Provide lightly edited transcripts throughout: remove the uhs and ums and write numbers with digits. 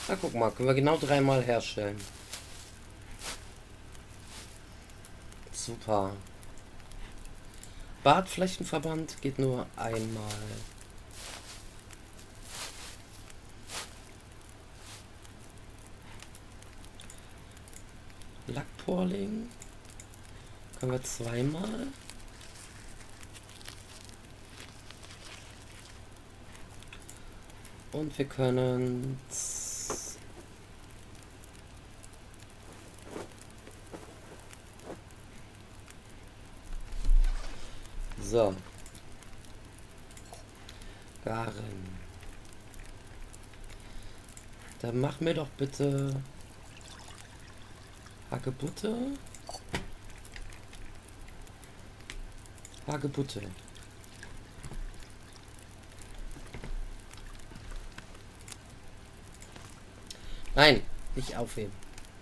Na, guck mal, können wir genau 3-mal herstellen. Super. Bartflächenverband geht nur einmal. Lackporling können wir 2-mal. Und wir können so garen. Dann mach mir doch bitte Hagebutte. Hagebutte. Nein, nicht aufheben.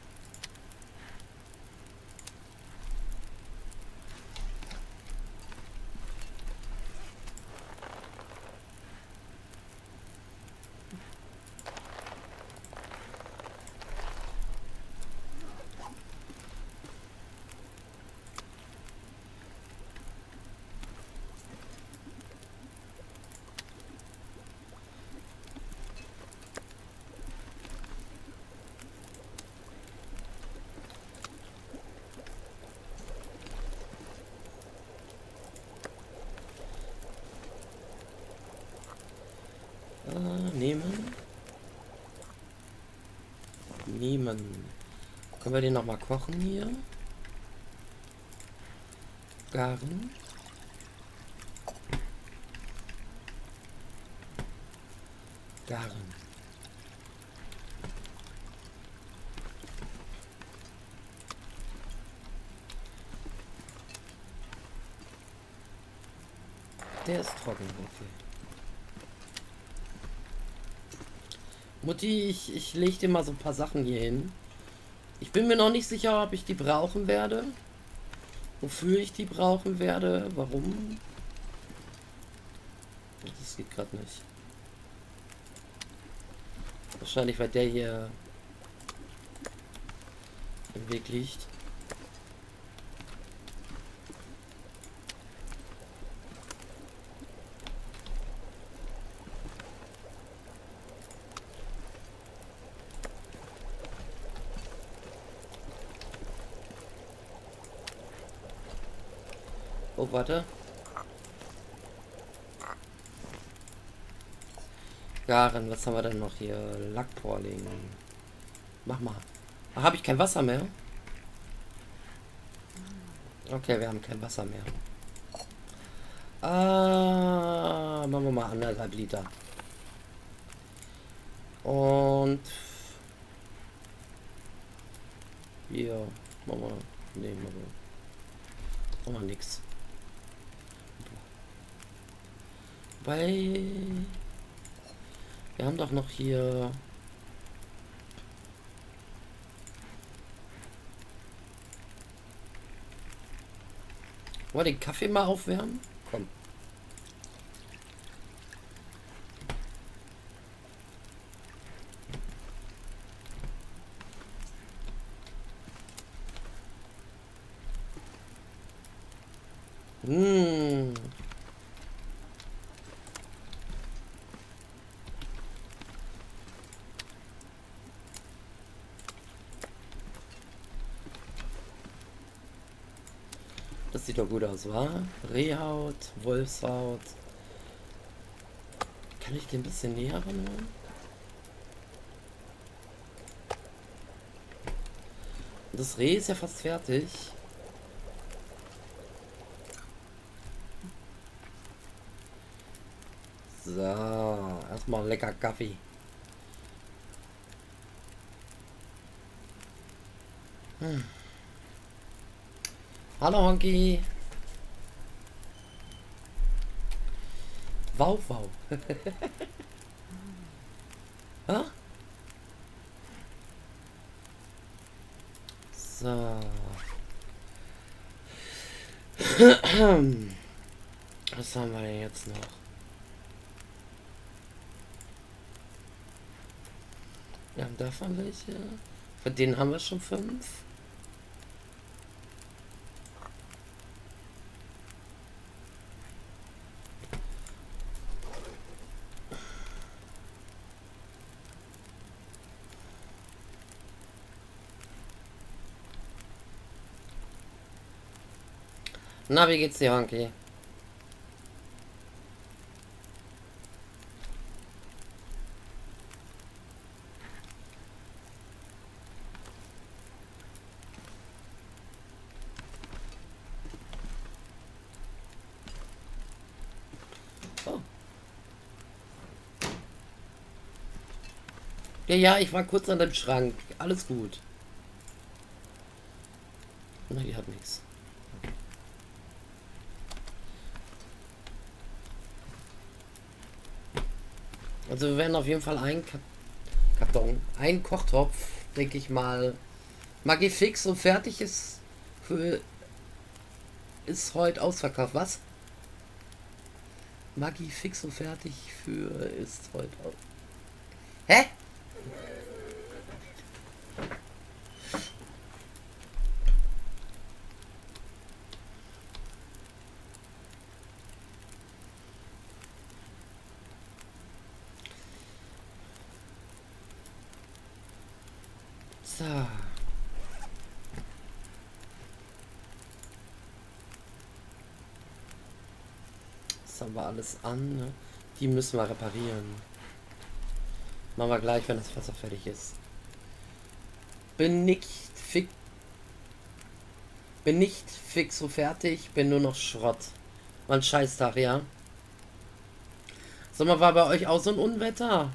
Nehmen. Nehmen. Können wir den noch mal kochen hier? Garen. Garen. Der ist trocken, okay. Mutti, ich lege dir mal so ein paar Sachen hier hin. Ich bin mir noch nicht sicher, ob ich die brauchen werde. Wofür ich die brauchen werde. Warum? Das geht gerade nicht. Wahrscheinlich, weil der hier im Weg liegt. Oh, warte. Garen, was haben wir denn noch hier? Lackporling. Mach mal. Habe ich kein Wasser mehr? Okay, wir haben kein Wasser mehr. Machen wir mal 1,5 Liter. Und hier machen wir. Nee, machen wir nix. Weil wir haben doch noch hier wollen wir den Kaffee mal aufwärmen? Komm. Das sieht doch gut aus, wa? Rehhaut, Wolfshaut. Kann ich den ein bisschen näher ranholen? Das Reh ist ja fast fertig. So, erstmal lecker Kaffee. Hallo Honky. Wow, wow. Ha? So. Was haben wir denn jetzt noch? Ja, davon welche. Von denen haben wir schon 5. Na, wie geht's dir, Honky? Oh. Ja, ich war kurz an dem Schrank. Alles gut. Na, die hat nichts. Also wir werden auf jeden Fall einen Karton, einen Kochtopf, denke ich mal, Maggi fix und fertig ist ist heute ausverkauft. Was? Maggi fix und fertig für ist heute aus. Hä? So. Das haben wir alles an, ne? Die müssen wir reparieren. Machen wir gleich, wenn das Wasser fertig ist. Bin nicht fix so fertig, bin nur noch Schrott. War ein Scheißtag, ja. Sag mal, war bei euch auch so ein Unwetter?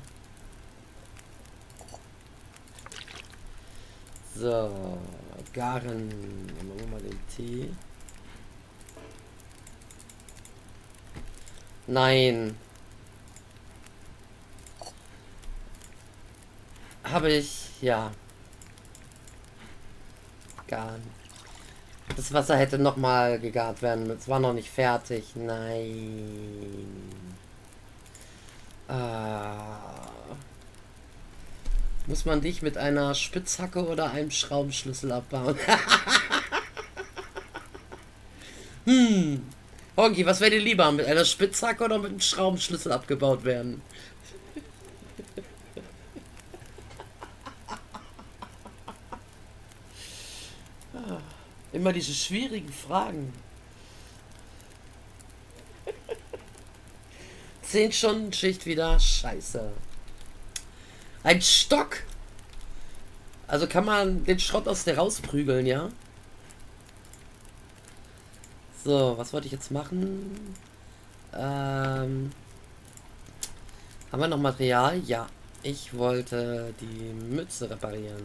So, garen. Machen wir mal den Tee. Nein. Habe ich, ja. Garen. Das Wasser hätte noch mal gegart werden. Es war noch nicht fertig. Nein. Muss man dich mit einer Spitzhacke oder einem Schraubenschlüssel abbauen? Honky, was wäre dir lieber? Mit einer Spitzhacke oder mit einem Schraubenschlüssel abgebaut werden? Immer diese schwierigen Fragen. 10 Stunden Schicht wieder. Scheiße. Ein Stock. Also kann man den Schrott aus der rausprügeln, ja? So, was wollte ich jetzt machen? Haben wir noch Material? Ja. Ich wollte die Mütze reparieren.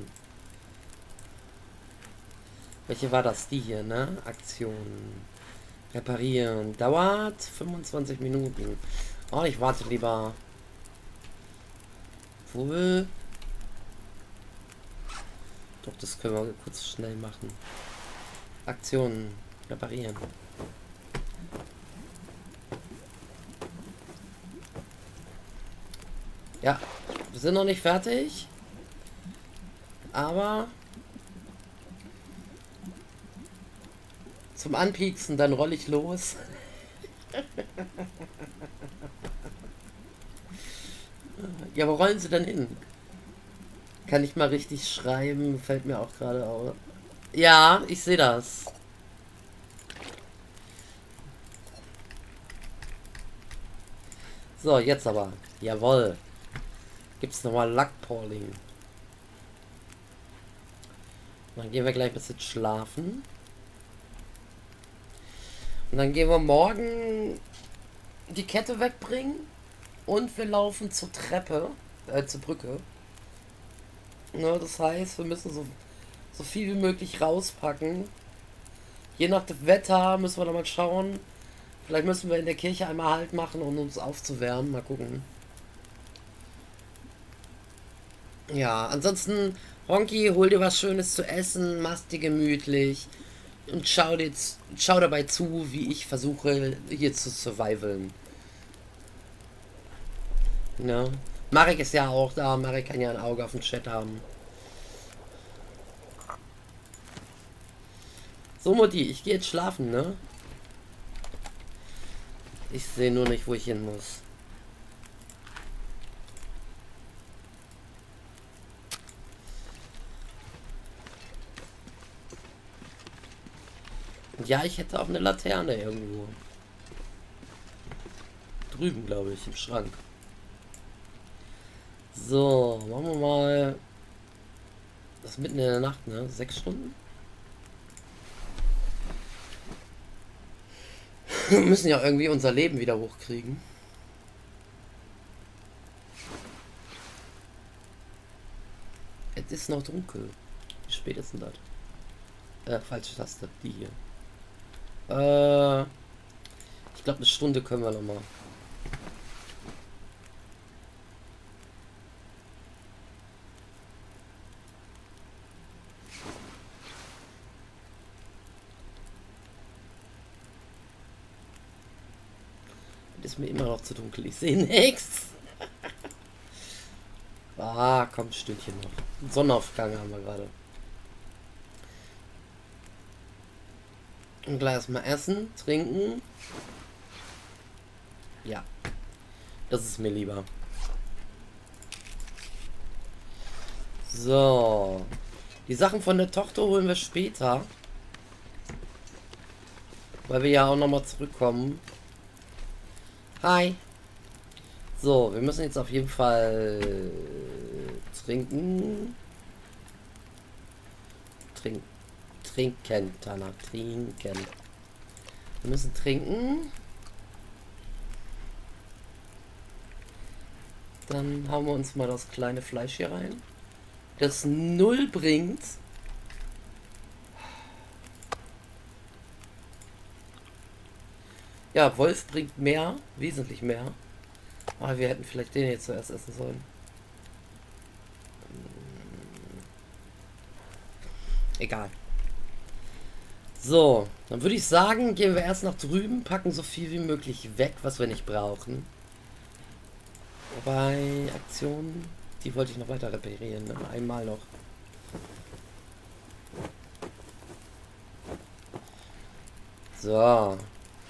Welche war das? Die hier, ne? Aktion. Reparieren. Dauert 25 Minuten. Oh, ich warte lieber. Wohl. Doch, das können wir kurz schnell machen. Aktionen. Reparieren. Ja, wir sind noch nicht fertig. Aber zum Anpieksen, dann rolle ich los. Ja, wo rollen sie denn hin? Kann ich mal richtig schreiben? Fällt mir auch gerade auf. Ja, ich sehe das. So, jetzt aber. Jawohl. Gibt's nochmal Lackpolling. Dann gehen wir gleich ein bisschen schlafen. Und dann gehen wir morgen die Kette wegbringen. Und wir laufen zur Treppe. Zur Brücke. Ne, das heißt, wir müssen so viel wie möglich rauspacken. Je nach dem Wetter müssen wir da mal schauen. Vielleicht müssen wir in der Kirche einmal Halt machen, um uns aufzuwärmen. Mal gucken. Ja, ansonsten, Honky, hol dir was Schönes zu essen, mach's dir gemütlich und schau dabei zu, wie ich versuche, hier zu survivalen. Ja. Marek ist ja auch da. Marek kann ja ein Auge auf den Chat haben. So, Mutti, ich gehe jetzt schlafen, ne? Ich sehe nur nicht, wo ich hin muss. Und ja, ich hätte auch eine Laterne irgendwo. Drüben, glaube ich, im Schrank. So, machen wir mal. Das ist mitten in der Nacht, ne? 6 Stunden? Wir müssen ja irgendwie unser Leben wieder hochkriegen. Es ist noch dunkel. Wie spät ist denn das? Falsche Taste. Die hier. Ich glaube, eine Stunde können wir noch mal. Ist mir immer noch zu dunkel. Ich sehe nichts. Ah, komm, ein Stündchen noch. Sonnenaufgang haben wir gerade. Und gleich erstmal essen, trinken. Ja. Das ist mir lieber. So. Die Sachen von der Tochter holen wir später. Weil wir ja auch nochmal zurückkommen. Hi. So, wir müssen jetzt auf jeden Fall trinken. Trinken, Tana, trinken. Wir müssen trinken. Dann hauen wir uns mal das kleine Fleisch hier rein. Das 0 bringt. Ja, Wolf bringt mehr, wesentlich mehr. Aber wir hätten vielleicht den jetzt zuerst essen sollen. Egal. So, dann würde ich sagen, gehen wir erst nach drüben, packen so viel wie möglich weg, was wir nicht brauchen. Wobei, Aktionen, die wollte ich noch weiter reparieren, ne? Einmal noch. So.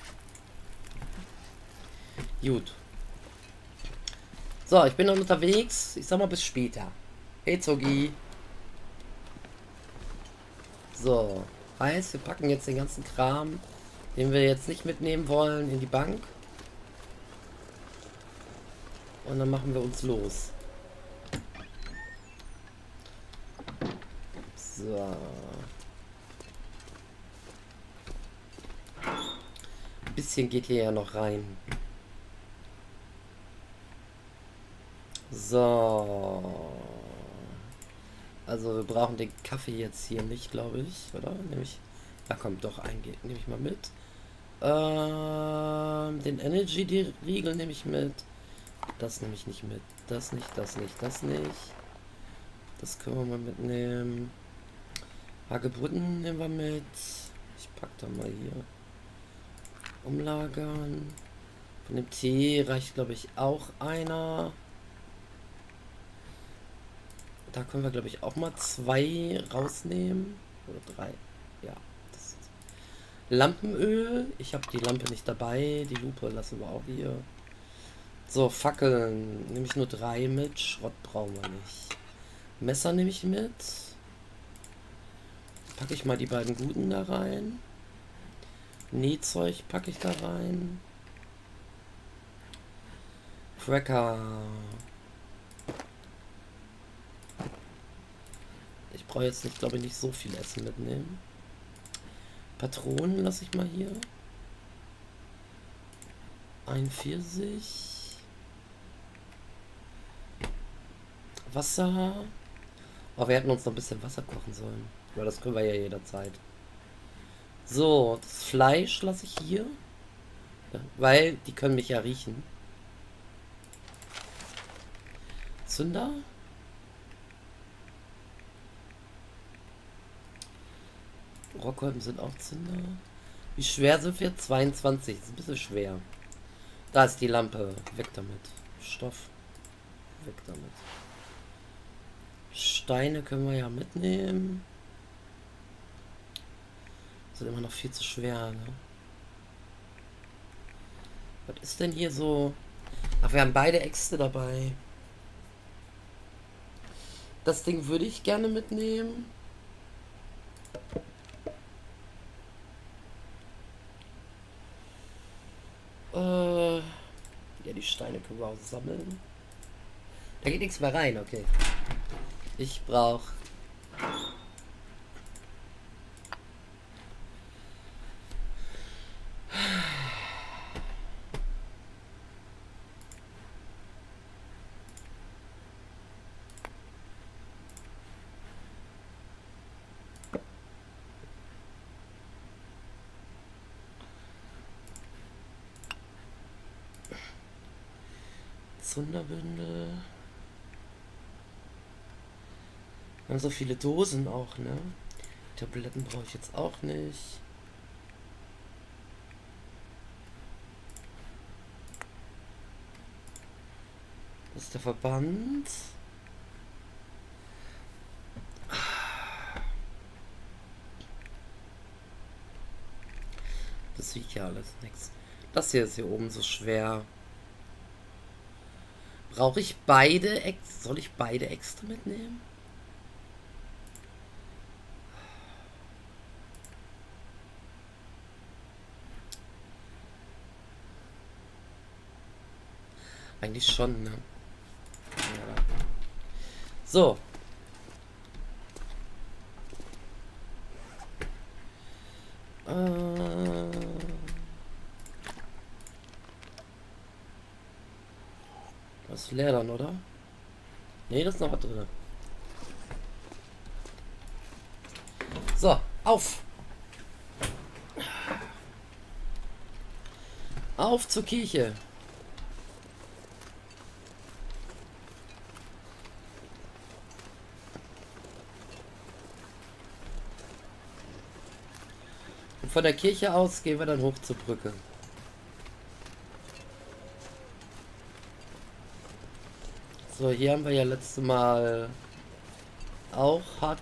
Gut. So, ich bin dann unterwegs. Ich sag mal bis später. Hey Zogi. So. Heißt, wir packen jetzt den ganzen Kram, den wir jetzt nicht mitnehmen wollen, in die Bank. Und dann machen wir uns los. So. Ein bisschen geht hier ja noch rein. So. Also wir brauchen den Kaffee jetzt hier nicht, glaube ich, oder? Nämlich. Da kommt doch ein, nehme ich mal mit. Den Energy-Riegel nehme ich mit. Das nehme ich nicht mit. Das nicht, das nicht, das nicht. Das können wir mal mitnehmen. Hagebutten nehmen wir mit. Ich pack da mal hier. Umlagern. Von dem Tee reicht, glaube ich, auch einer. Da können wir, glaube ich, auch mal 2 rausnehmen. Oder 3. Ja. Das Lampenöl. Ich habe die Lampe nicht dabei. Die Lupe lassen wir auch hier. So, Fackeln. Nehme ich nur 3 mit. Schrott brauchen wir nicht. Messer nehme ich mit. Packe ich mal die beiden guten da rein. Nähzeug packe ich da rein. Cracker. Ich brauche jetzt nicht, glaube ich, nicht so viel Essen mitnehmen. Patronen lasse ich mal hier. Ein Pfirsich. Wasser. Aber wir hätten uns noch ein bisschen Wasser kochen sollen. Aber das können wir ja jederzeit. So, das Fleisch lasse ich hier. Ja, weil die können mich ja riechen. Zünder. Rockkolben sind auch Zünder. Wie schwer sind wir? 22. Das ist ein bisschen schwer. Da ist die Lampe. Weg damit. Stoff. weg damit. Steine können wir ja mitnehmen. Sind immer noch viel zu schwer, ne? Was ist denn hier so? Ach, wir haben beide Äxte dabei. Das Ding würde ich gerne mitnehmen. Ja, die Steine können wir auch sammeln. Da geht nichts mehr rein, okay. Ich brauche... Zunderbündel. Wir haben so viele Dosen auch, ne? Tabletten brauche ich jetzt auch nicht. Das ist der Verband. Das sieht ja alles nichts. Das hier ist hier oben so schwer. Brauche ich beide Äxte? Soll ich beide Äxte mitnehmen? Eigentlich schon, ne? Ja. So. Das ist leer dann, oder? Ne, das ist noch was drin. So, auf! Auf zur Kirche! Und von der Kirche aus gehen wir dann hoch zur Brücke. So, hier haben wir ja letztes Mal auch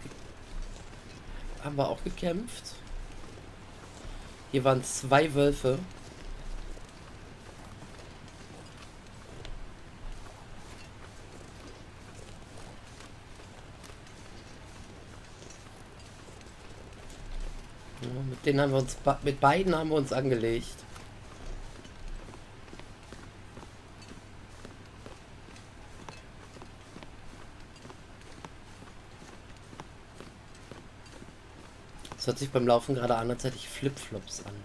haben wir auch gekämpft. Hier waren 2 Wölfe. Ja, mit denen haben wir uns, mit beiden haben wir uns angelegt. Das hört sich beim Laufen gerade an, als hätte ich Flipflops an.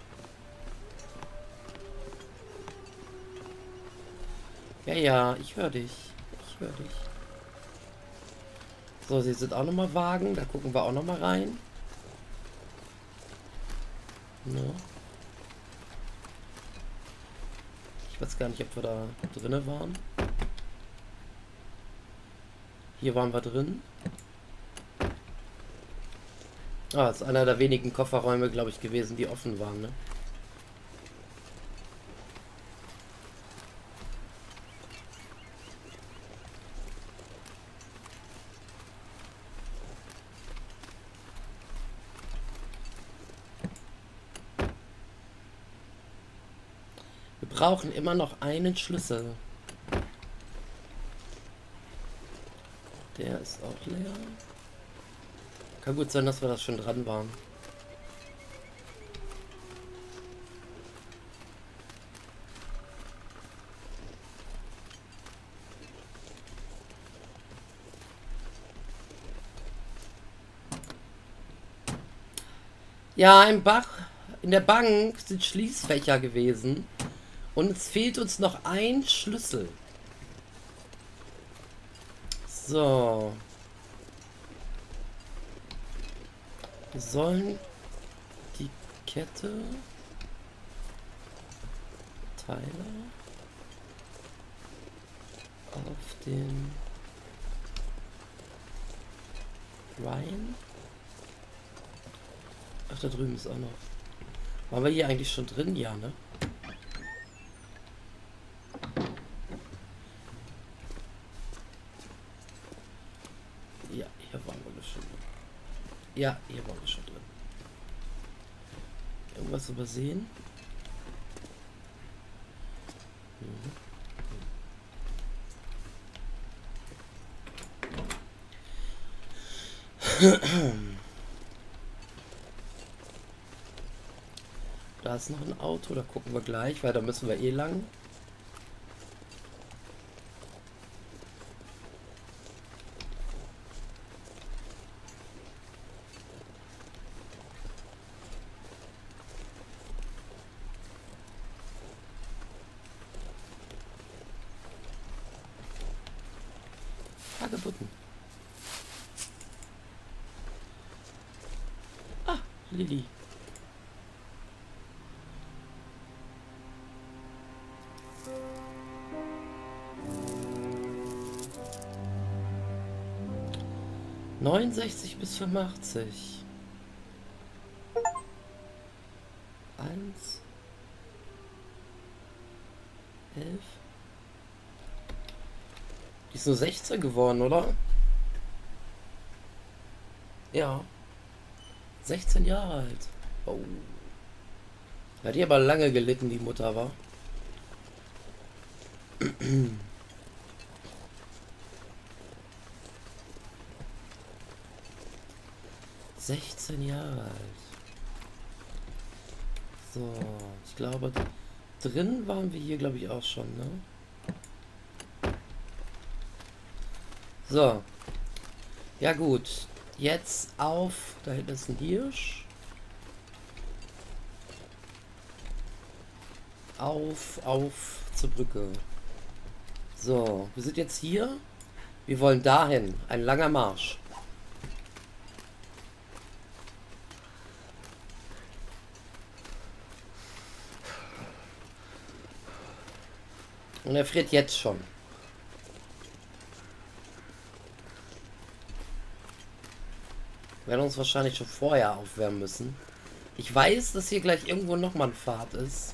Ja, ja, ich höre dich. Ich höre dich. So, sie sind auch nochmal Wagen. Da gucken wir auch nochmal rein. No. Ich weiß gar nicht, ob wir da drinne waren. Hier waren wir drin. Ah, das ist einer der wenigen Kofferräume, glaube ich, gewesen, die offen waren, ne? Wir brauchen immer noch einen Schlüssel. Der ist auch leer. Kann gut sein, dass wir das schon dran waren. Ja, im Bach, in der Bank sind Schließfächer gewesen. Und es fehlt uns noch ein Schlüssel. So. Wir sollen die Kette Teile auf den Ryan. Ach, da drüben ist auch noch. Waren wir hier eigentlich schon drin? Ja, ne? Ja, hier waren wir schon drin. Ja, hier waren wir schon drin. Irgendwas übersehen? Da ist noch ein Auto, da gucken wir gleich, weil da müssen wir eh lang. Hagebutten. Ah, Lilly. ...69 bis 85. 1. 11. Die ist nur 16 geworden, oder? Ja. 16 Jahre alt. Oh. Hat die aber lange gelitten, die Mutter, war. 16 Jahre alt. So, ich glaube, drin waren wir hier, glaube ich, auch schon, ne? So. Ja gut. Jetzt auf. Da hinten ist ein Hirsch. Auf zur Brücke. So, wir sind jetzt hier. Wir wollen dahin. Ein langer Marsch. Und er friert jetzt schon. Wir werden uns wahrscheinlich schon vorher aufwärmen müssen. Ich weiß, dass hier gleich irgendwo nochmal ein Pfad ist.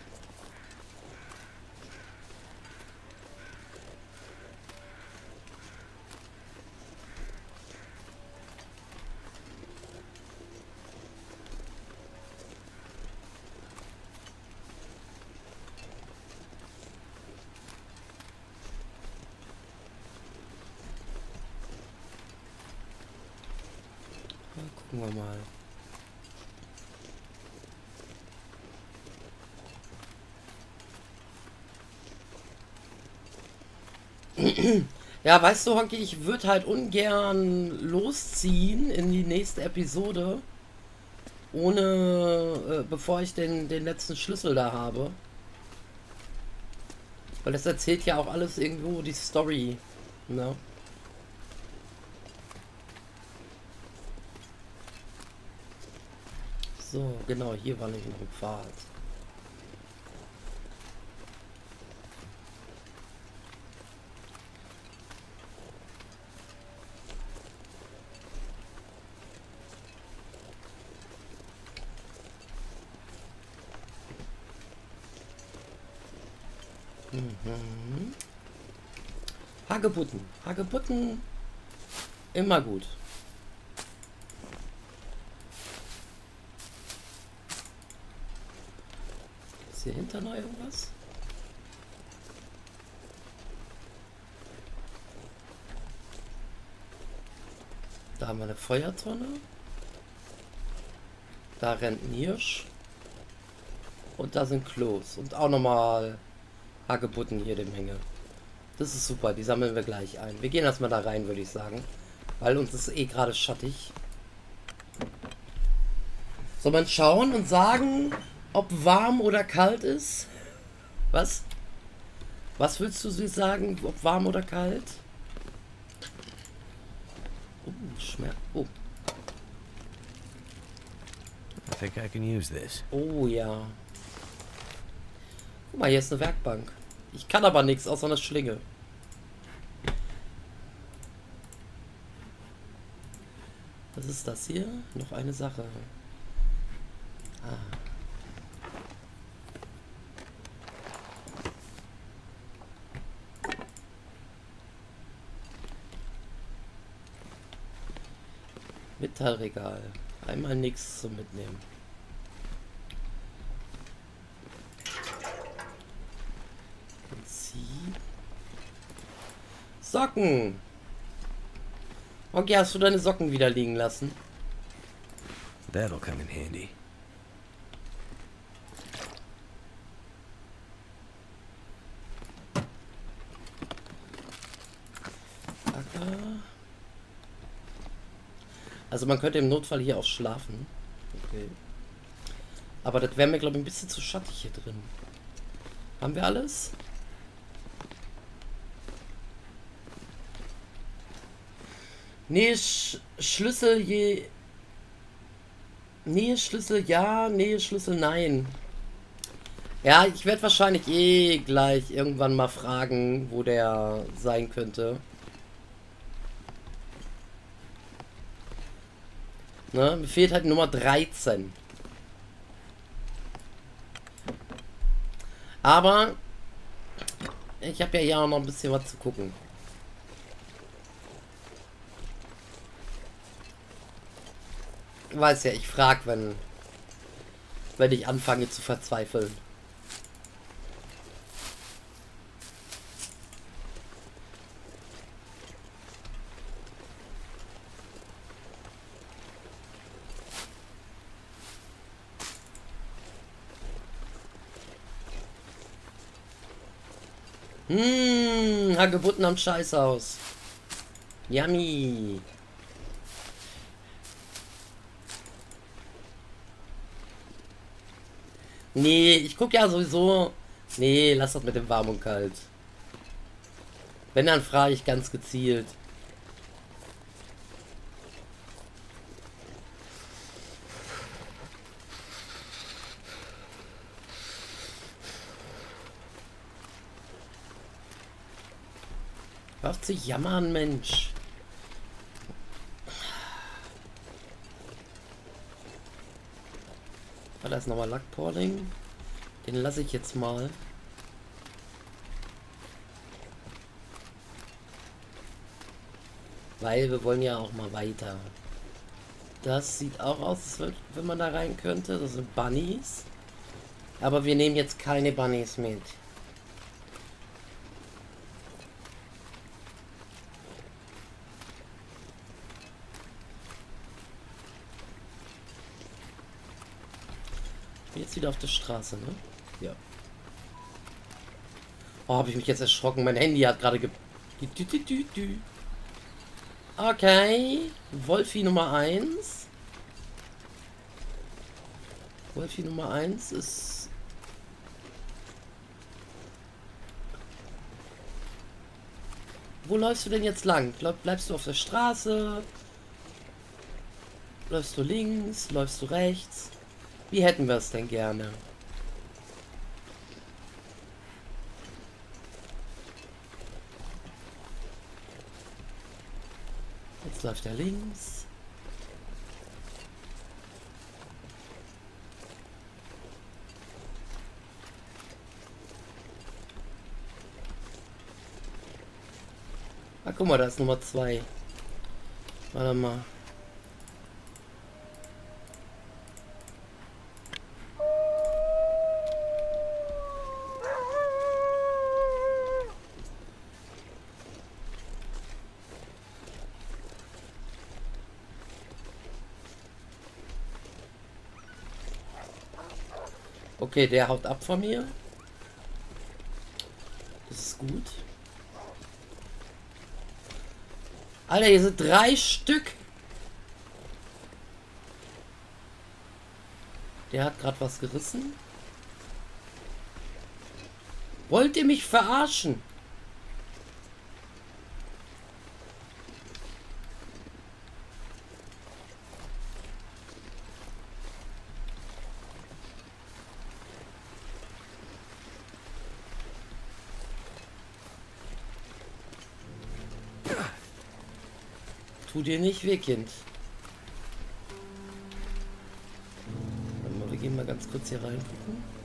Gucken wir mal. Ja, weißt du, Honky, ich würde halt ungern losziehen in die nächste Episode, ohne, bevor ich den letzten Schlüssel da habe. Weil das erzählt ja auch alles irgendwo die Story, ne? So, genau, hier war nämlich noch ein Pfad. Mhm. Hagebutten. Hagebutten. Immer gut. Ist hier hinter noch irgendwas? Da haben wir eine Feuertonne. Da rennt ein Hirsch. Und da sind Klos. Und auch nochmal Hagebutten hier dem Menge. Das ist super, die sammeln wir gleich ein. Wir gehen erstmal da rein, würde ich sagen. Weil uns ist eh gerade schattig. Soll man schauen und sagen, ob warm oder kalt ist? Was? Was willst du sagen, ob warm oder kalt? Schmerz. Oh. I think I can use this. Oh ja. Guck mal, hier ist eine Werkbank. Ich kann aber nichts außer eine Schlinge. Was ist das hier? Noch eine Sache. Ah. Metallregal. Einmal nichts zum Mitnehmen. Prinzip. Socken. Okay, hast du deine Socken wieder liegen lassen? That'll come in handy. Also man könnte im Notfall hier auch schlafen. Okay. Aber das wäre mir, glaube ich, ein bisschen zu schattig hier drin. Haben wir alles? Nee, Schlüssel je... Nee, Schlüssel ja, nee, Schlüssel nein. Ja, ich werde wahrscheinlich eh gleich irgendwann mal fragen, wo der sein könnte. Ne, mir fehlt halt Nummer 13. Aber ich habe ja hier auch noch ein bisschen was zu gucken. Du weißt ja, ich frage, wenn ich anfange zu verzweifeln. Hagebutten am Scheißhaus. Yummy. Nee, ich gucke ja sowieso. Nee, lass das mit dem Warm und Kalt. Wenn, dann frage ich ganz gezielt. Hör auf zu jammern, Mensch. Da ist nochmal Lackpolling. Den lasse ich jetzt mal. Weil wir wollen ja auch mal weiter. Das sieht auch aus, als wenn man da rein könnte. Das sind Bunnies. Aber wir nehmen jetzt keine Bunnies mit. Jetzt wieder auf der Straße, ne? Ja. Oh, habe ich mich jetzt erschrocken. Mein Handy hat gerade Okay. Wolfi Nummer 1. Wolfi Nummer 1 ist... Wo läufst du denn jetzt lang? Bleibst du auf der Straße? Läufst du links? Läufst du rechts? Wie hätten wir es denn gerne? Jetzt läuft er links. Ah, guck mal, da ist Nummer 2. Warte mal. Okay, der haut ab von mir. Das ist gut. Alter, hier sind 3 Stück. Der hat gerade was gerissen. Wollt ihr mich verarschen? Tu dir nicht weh, Kind. Warte mal, wir gehen mal ganz kurz hier reingucken.